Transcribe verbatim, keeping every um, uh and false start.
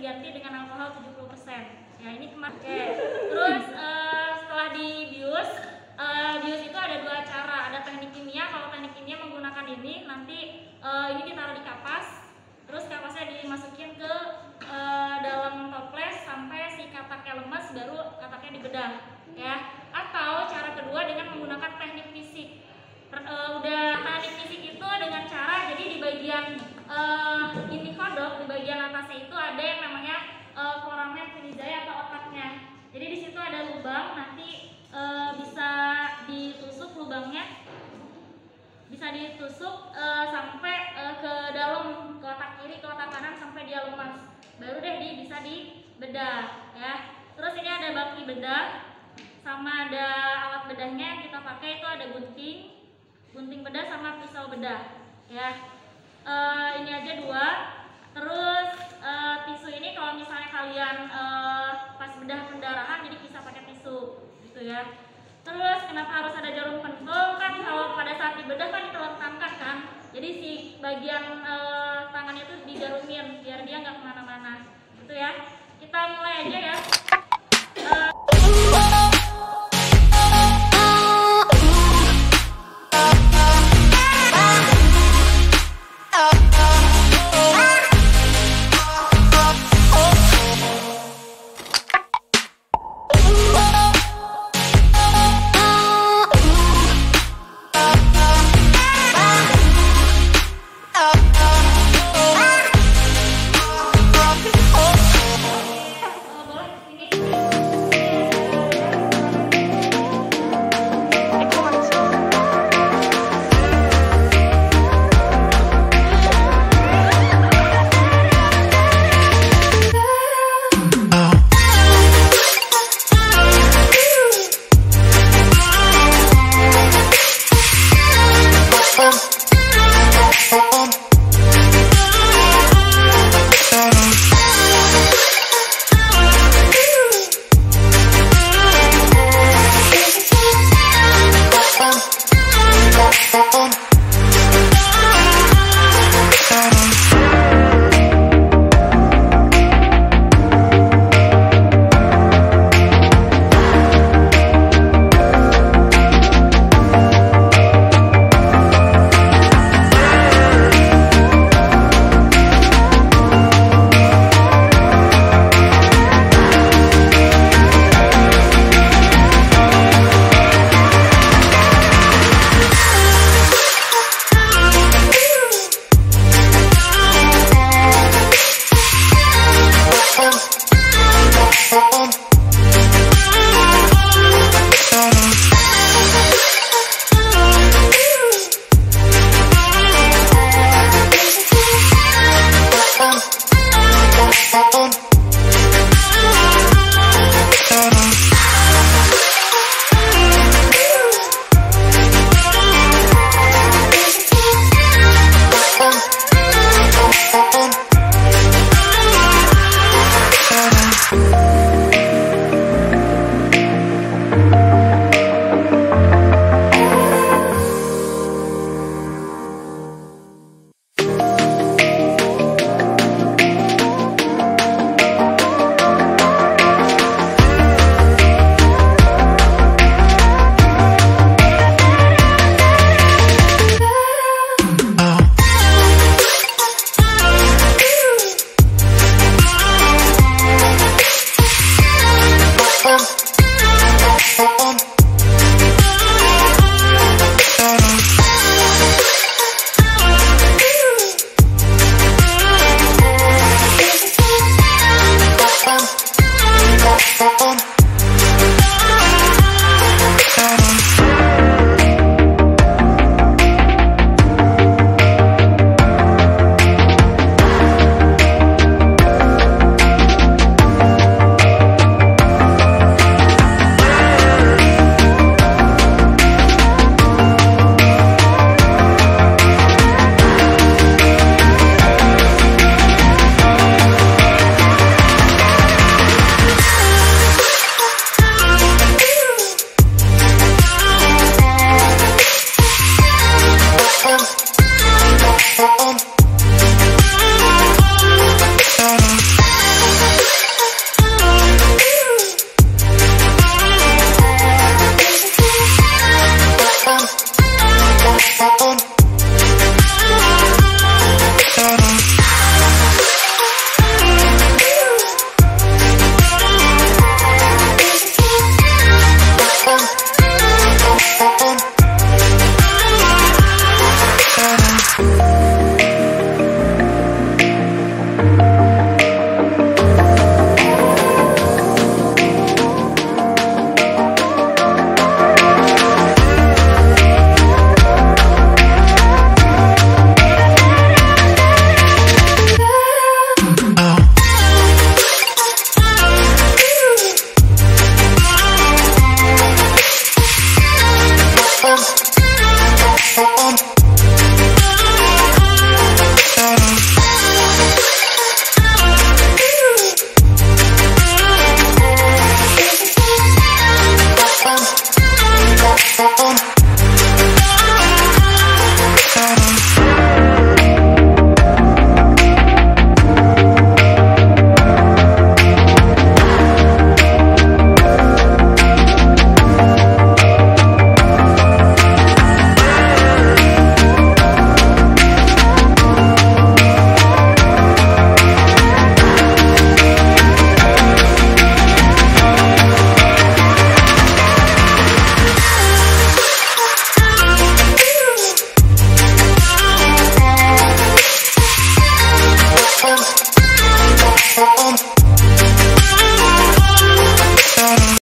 diganti dengan alkohol tujuh puluh persen. Ya ini kemarin. Oke. Terus uh, setelah dibius, uh, bius itu ada dua cara. Ada teknik kimia. Kalau teknik kimia menggunakan ini, nanti uh, ini ditaruh di kapas. Terus kapasnya dimasukin ke uh, dalam toples sampai si kataknya lemas, baru kataknya dibedah. Ya. Atau cara kedua dengan menggunakan teknik fisik. Uh, udah teknik fisik itu dengan cara jadi di bagian uh, ini kodok, di bagian atasnya itu ada yang namanya uh, foramen Peninsula atau otaknya. Jadi di situ ada lubang, nanti uh, bisa ditusuk lubangnya, bisa ditusuk uh, sampai uh, ke dalam, ke otak kiri, ke otak kanan sampai dia lemas. Baru deh di, bisa dibedah ya. Terus ini ada baki bedah, sama ada alat bedahnya yang kita pakai itu ada gunting, gunting bedah sama pisau bedah ya. E, ini aja dua. Terus e, tisu ini kalau misalnya kalian e, pas bedah pendarahan jadi bisa pakai tisu gitu ya. Terus kenapa harus ada jarum pentul? Kan kalau pada saat dibedah kan ditelentangkan kan, jadi si bagian e, tangannya itu dijarumin biar dia nggak kemana-mana gitu ya. Kita mulai aja ya.